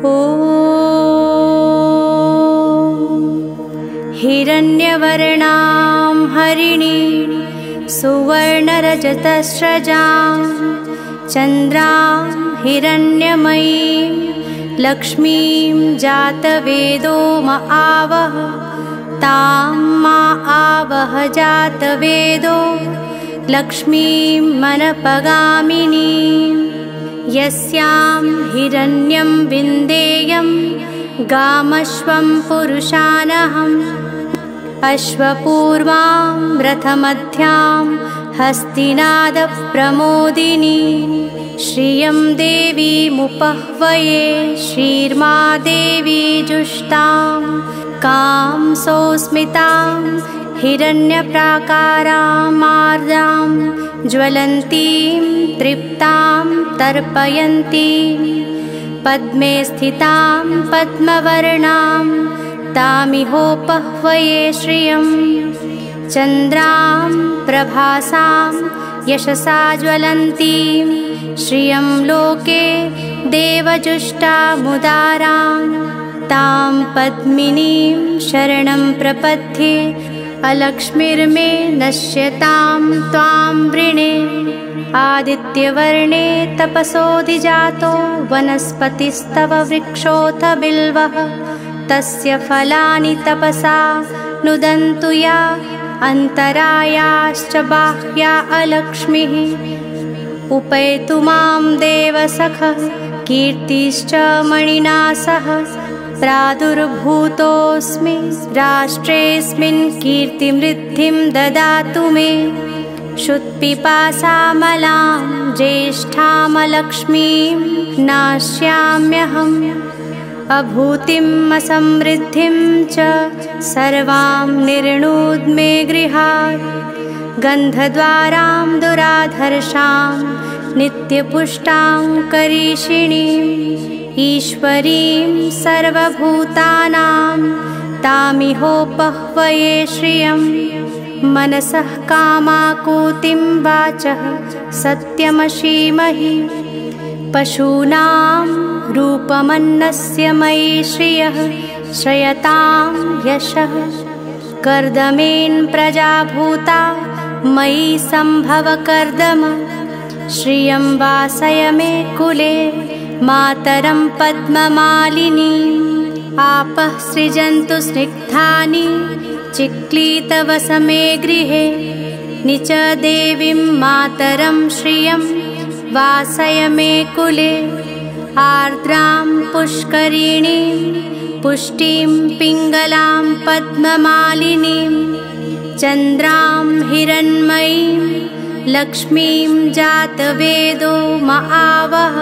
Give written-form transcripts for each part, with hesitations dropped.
हिरण्यवर्णां हरिणीं सुवर्णरजतस्रजां चन्द्रां हिरण्यमयीं लक्ष्मीं जातवेदो म आवह तां मा आवह जातवेदो लक्ष्मीं मनपगामिनीं यस्यां हिरण्यं विन्देयं गामश्वं पुरुषानहम् अश्वपूर्वां रथमध्यां हस्तिनादप्रमोदिनी श्रियं देवीमुपह्वये श्रीर्मा देवी जुष्टां कां सौस्मितां हिरण्यप्राकारां मार्दां ज्वलन्तीं तृप्तां तर्पयन्तीं पद्मे स्थितां पद्मवर्णां तामिहोपह्वये श्रियं चन्द्रां प्रभासां यशसा ज्वलन्तीं श्रियं लोके देवजुष्टामुदारां तां पद्मिनीं शरणं प्रपद्ये अलक्ष्मीर्मे नश्यतां त्वां वृणे आदित्यवर्णे तपसोऽधिजातो वनस्पतिस्तव वृक्षोऽथ बिल्वः तस्य फलानि तपसा नुदन्तु या अन्तरायाश्च बाह्या अलक्ष्मीः उपैतु मां देवसखः कीर्तिश्च मणिना सह प्रादुर्भूतोऽस्मि राष्ट्रेऽस्मिन् कीर्तिमृद्धिं ददातु मे क्षुत्पिपासामलां ज्येष्ठामलक्ष्मीं नाश्याम्यहम् अभूतिम् असमृद्धिं च सर्वां निर्णुद्मे गृहात् गन्धद्वारां दुराधर्षां नित्यपुष्टां करीषिणीम् ईश्वरीं सर्वभूतानां तामिहोपह्वये श्रियं मनसः कामाकुतिं वाचः सत्यमशीमहि पशूनां रूपमन्नस्य मयि श्रियः श्रयतां यशः कर्दमेन प्रजाभूता मयि सम्भव कर्दम श्रियं वासय मे कुले मातरं पद्ममालिनीम् आपः सृजन्तु स्निग्धानि चिक्लीतवसमे गृहे निच देवीं मातरं श्रियं वासय मे कुले आर्द्रां पुष्करिणीं पुष्टिं पिङ्गलां पद्ममालिनीं चन्द्रां हिरण्मयीं लक्ष्मीं जातवेदो म आवह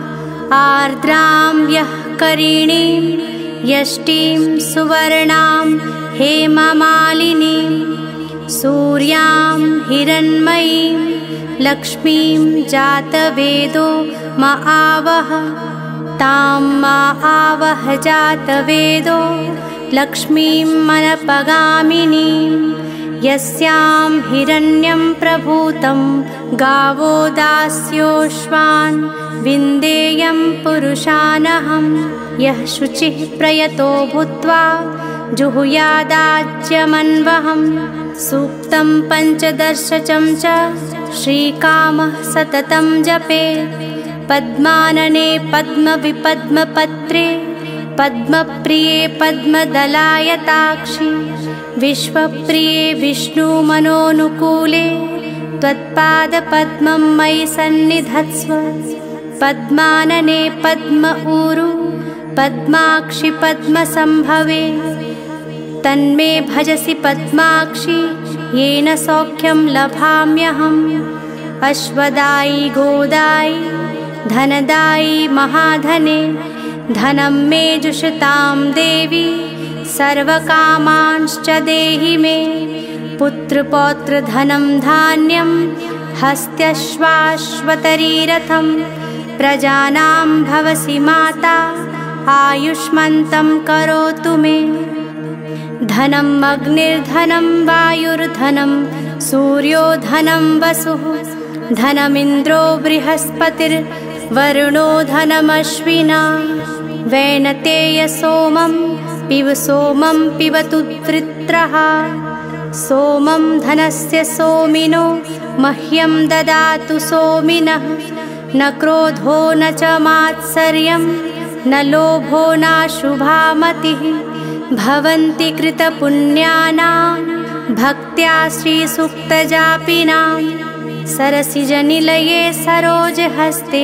आर्द्रां यः करिणीं यष्टिं सुवर्णां हेममालिनीं सूर्यां हिरण्मयीं लक्ष्मीं जातवेदो म आवह तां मा आवह जातवेदो लक्ष्मीं मनपगामिनीं यस्यां हिरण्यं प्रभूतं गावो दास्योश्वान् विन्देयं पुरुषानहं यः शुचिः प्रयतो भूत्वा जुहुयादाज्यमन्वहं सूक्तं पञ्चदशचं च श्रीकामः सततं जपेत् पद्मानने पद्मविपद्मपत्रे पद्मप्रिये पद्मदलायताक्षि विश्वप्रिये विष्णुमनोनुकूले त्वत्पादपद्मं मयि सन्निधत्स्व पद्मानने पद्म ऊरु पद्माक्षि पद्मसंभवे तन्मे भजसि पद्माक्षि येन सौख्यं लभाम्यहम् अश्वदायि गोदायि धनदायि महाधने धनं मे जुषतां देवी सर्वकामांश्च देहि मे पुत्रपौत्रधनं धान्यं हस्त्यश्वाश्वतरीरथं प्रजानां भवसि माता आयुष्मन्तं करोतु मे धनम् अग्निर्धनं वायुर्धनं सूर्यो धनं वसुः धनमिन्द्रो बृहस्पतिर्वरुणो धनमश्विना वैनतेय सोमं पिबतु वृत्रः सोमं धनस्य सोमिनो मह्यं ददातु सोमिनः न क्रोधो न च मात्सर्यं न लोभो नाशुभा मतिः भवन्ति कृतपुण्यानां भक्त्या श्रीसूक्तजापिनां सरसिजनिलये सरोजहस्ते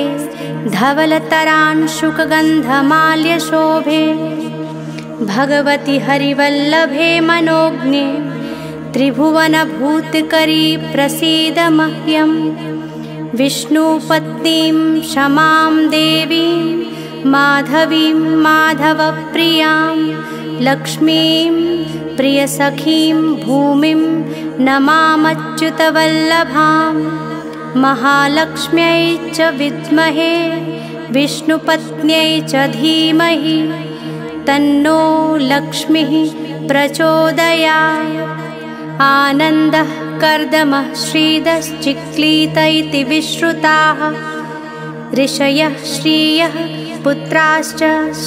धवलतरांशुकगन्धमाल्यशोभे भगवति हरिवल्लभे मनोज्ञे त्रिभुवनभूतकरी प्रसीद मह्यं विष्णुपत्नीं क्षमां देवीं माधवीं माधवप्रियां लक्ष्मीं प्रियसखीं भूमिं नमामच्युतवल्लभां महालक्ष्म्यै च विद्महे विष्णुपत्न्यै च धीमहि तन्नो लक्ष्मीः प्रचोदयात् आनन्दः कर्दमः श्रीदश्चिक्लीत इति विश्रुताः ऋषयः श्रियः पुत्राश्च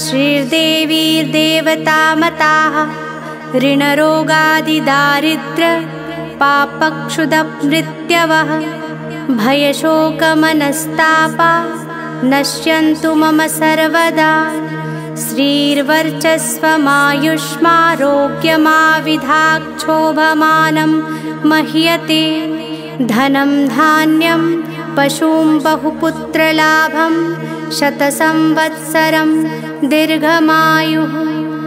श्रीर्देवीर्देवतामताः ऋणरोगादिदारिद्र्य पापक्षुदमृत्यवः भयशोकमनस्तापा नश्यन्तु मम सर्वदा श्रीर्वर्चस्वमायुष्मारोग्यमाविधाक्षोभमानं मह्यते धनं धान्यं पशूं बहुपुत्रलाभं शतसंवत्सरं दीर्घमायुः।